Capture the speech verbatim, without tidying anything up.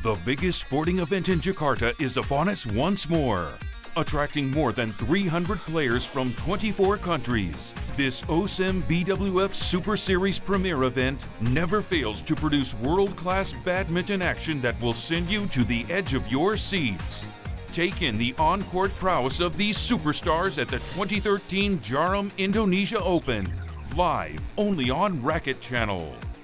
The biggest sporting event in Jakarta is upon us once more, attracting more than three hundred players from twenty-four countries. This O S M B W F Super Series Premier event never fails to produce world-class badminton action that will send you to the edge of your seats. Take in the on-court prowess of these superstars at the twenty thirteen Jarum Indonesia Open, live only on Racquet Channel.